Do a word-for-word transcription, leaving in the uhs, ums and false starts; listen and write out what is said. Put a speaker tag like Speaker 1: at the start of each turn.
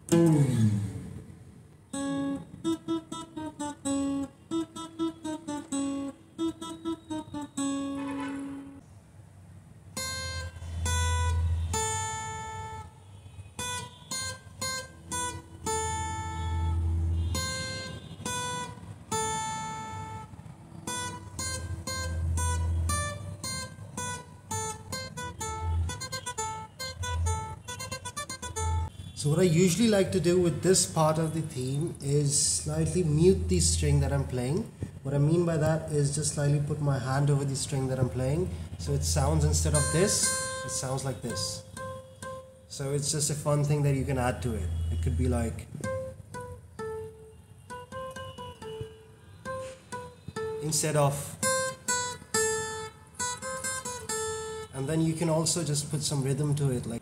Speaker 1: So what I usually like to do with this part of the theme is slightly mute the string that I'm playing. What I mean by that is just slightly put my hand over the string that I'm playing, so it sounds, instead of this, it sounds like this. So it's just a fun thing that you can add to it. It could be like, instead of, and then you can also just put some rhythm to it, like